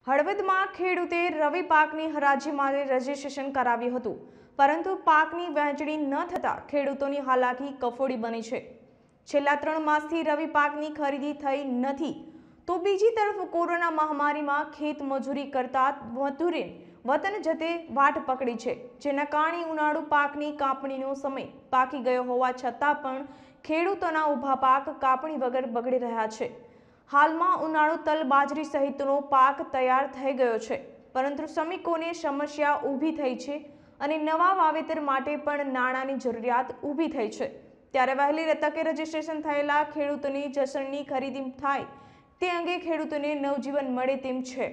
હળવદમાં ખેડૂતે રવિ પાકની હરાજી માટે રજીસ્ટ્રેશન કરાવ્યું હતું, પરંતુ પાકની વહેંચણી ન થતાં ખેડૂતોની હાલાકી કફોડી બની છે। છેલ્લા 3 માસથી રવિ પાકની ખરીદી થઈ નથી, તો બીજી તરફ કોરોના મહામારીમાં ખેત મજૂરી કરતા મજૂરોને વતન જતે વાટ પકડી છે, જેના કારણે ઉનાળુ પાકની કાપણીનો સમય પાકી ગયો હોવા છતાં પણ ખેડૂતોના ઊભા પાક કાપણી વગર બગડી રહ્યા છે। हालમાં ઉનાળુ તલ બાજરી સહિતનો પાક તૈયાર થઈ ગયો છે, પરંતુ શ્રમિકોને સમસ્યા ઊભી થઈ છે અને નવા વાવેતર માટે પણ નાણાંની જરૂરિયાત ઊભી થઈ છે। ત્યારે વહેલી તકે રજીસ્ટ્રેશન થયેલા ખેડૂતોની જસણની ખરીદી થાય તે અંગે ખેડૂતોને નવજીવન મળે તેમ છે।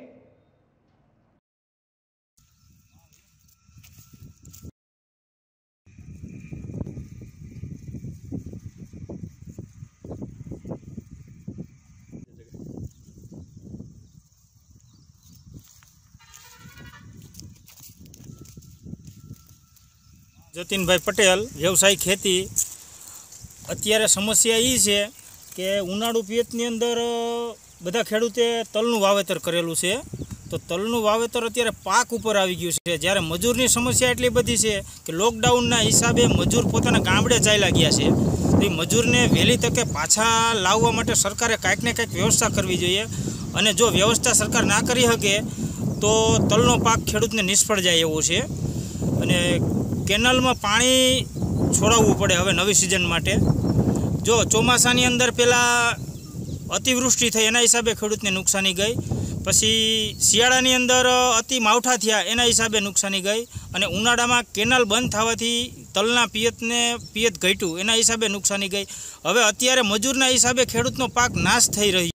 जतीनभाई पटेल व्यवसाय खेती। अत्यारे समस्या ये है कि उनाळु पियतनी अंदर बधा खेडूते तलनु वावेतर करेलुं छे, तो तलनु वावेतर अत्यारे पाक उपर आवी गयुं छे। ज्यारे मजूरनी समस्या एटली बधी छे कि लॉकडाउनना हिसाबे मजूर पोताना गामडे चाल्या गया छे, तो मजूरने वहेली तके पाछा लाववा माटे सरकारे कांईक ने कांईक व्यवस्था करवी जोईए, अने जो व्यवस्था सरकार ना करी शके तो तलनो पाक खेडूतने निष्फळ जाय एवुं छे। अने केनल में पानी छोड़ावू पड़े हवे नवी सीजन माटे। जो चोमासानी अंदर पहला अतिवृष्टि थई एना हिसाबे खेडूतने नुकसानी गई, पछी शियाळानी अंदर अति मावठा थया एना हिसाबे नुकसानी गई, अने उनाळामां केनल बंध थवाथी तलना पियत घट्युं एना हिसाबे नुकसानी गई। हवे अत्यारे मजूरना हिसाबे खेडूतनो पाक नाश थई रह्यो।